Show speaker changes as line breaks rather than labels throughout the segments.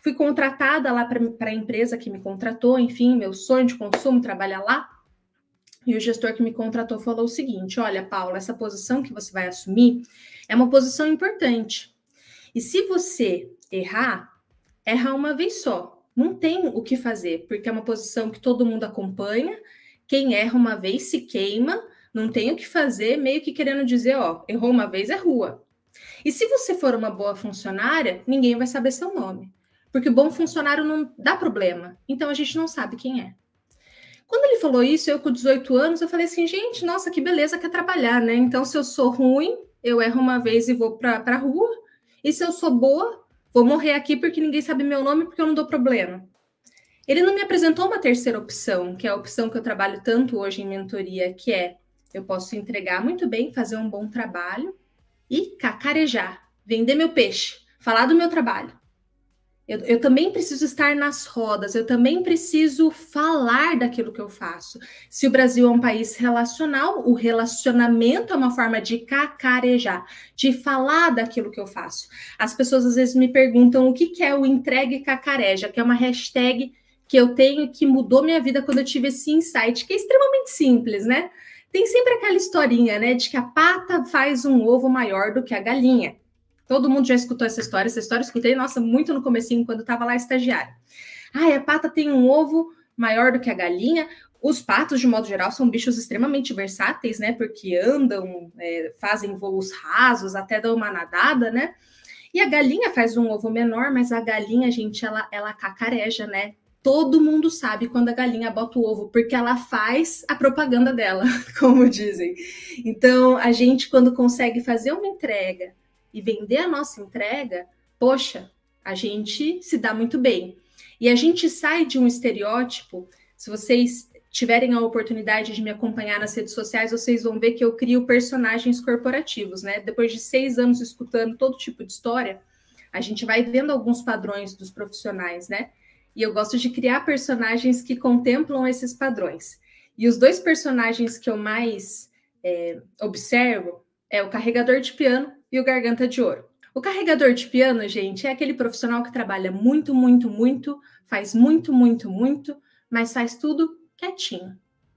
Fui contratada lá para a empresa que me contratou, enfim, meu sonho de consumo, trabalhar lá. E o gestor que me contratou falou o seguinte: olha, Paula, essa posição que você vai assumir é uma posição importante. E se você erra uma vez só. Não tem o que fazer, porque é uma posição que todo mundo acompanha. Quem erra uma vez se queima, não tem o que fazer, meio que querendo dizer, ó, errou uma vez é rua. E se você for uma boa funcionária, ninguém vai saber seu nome. Porque bom funcionário não dá problema. Então a gente não sabe quem é. Quando ele falou isso, eu com 18 anos, eu falei assim, gente, nossa, que beleza que é trabalhar, né? Então, se eu sou ruim, eu erro uma vez e vou para a rua. E se eu sou boa, vou morrer aqui porque ninguém sabe meu nome porque eu não dou problema. Ele não me apresentou uma terceira opção, que é a opção que eu trabalho tanto hoje em mentoria, que é eu posso entregar muito bem, fazer um bom trabalho e cacarejar, vender meu peixe, falar do meu trabalho. Eu também preciso estar nas rodas, eu também preciso falar daquilo que eu faço. Se o Brasil é um país relacional, o relacionamento é uma forma de cacarejar, de falar daquilo que eu faço. As pessoas às vezes me perguntam o que é o entregue cacareja, que é uma hashtag que eu tenho que mudou minha vida quando eu tive esse insight, que é extremamente simples, né? Tem sempre aquela historinha, né, de que a pata faz um ovo maior do que a galinha. Todo mundo já escutou essa história eu escutei, nossa, muito no comecinho, quando eu estava lá estagiária. Ah, a pata tem um ovo maior do que a galinha. Os patos, de modo geral, são bichos extremamente versáteis, né? Porque andam, fazem voos rasos, até dão uma nadada, né? E a galinha faz um ovo menor, mas a galinha, gente, ela cacareja, né? Todo mundo sabe quando a galinha bota o ovo, porque ela faz a propaganda dela, como dizem. Então, a gente, quando consegue fazer uma entrega e vender a nossa entrega, poxa, a gente se dá muito bem. E a gente sai de um estereótipo. Se vocês tiverem a oportunidade de me acompanhar nas redes sociais, vocês vão ver que eu crio personagens corporativos, né? Depois de 6 anos escutando todo tipo de história, a gente vai vendo alguns padrões dos profissionais, né? E eu gosto de criar personagens que contemplam esses padrões. E os 2 personagens que eu mais observo é o carregador de piano e o garganta de ouro. O carregador de piano, gente, é aquele profissional que trabalha muito, muito, muito, faz muito, muito, muito, mas faz tudo quietinho.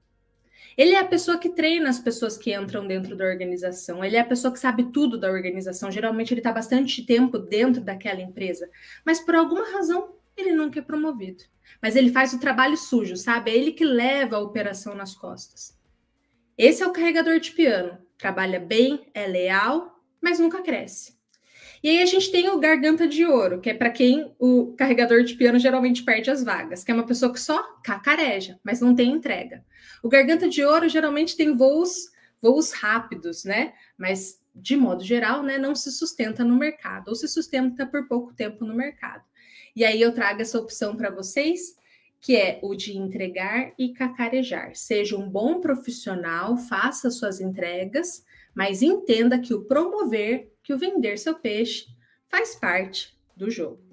Ele é a pessoa que treina as pessoas que entram dentro da organização. Ele é a pessoa que sabe tudo da organização. Geralmente ele está bastante tempo dentro daquela empresa, mas por alguma razão ele nunca é promovido. Mas ele faz o trabalho sujo, sabe? É ele que leva a operação nas costas. Esse é o carregador de piano. Trabalha bem, é leal, mas nunca cresce. E aí a gente tem o garganta de ouro, que é para quem o carregador de piano geralmente perde as vagas, que é uma pessoa que só cacareja, mas não tem entrega. O garganta de ouro geralmente tem voos rápidos, né? Mas, de modo geral, né, não se sustenta no mercado, ou se sustenta por pouco tempo no mercado. E aí eu trago essa opção para vocês, que é o de entregar e cacarejar. Seja um bom profissional, faça suas entregas, mas entenda que o promover, que o vender seu peixe, faz parte do jogo.